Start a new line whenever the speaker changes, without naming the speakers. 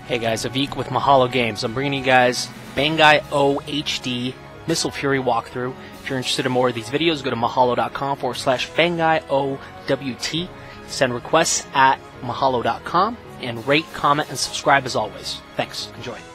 Hey guys, Avik with Mahalo Games. I'm bringing you guys Bangai O HD Missile Fury walkthrough. If you're interested in more of these videos, go to mahalo.com/Bangai OWT. Send requests at mahalo.com and rate, comment, and subscribe as always. Thanks. Enjoy.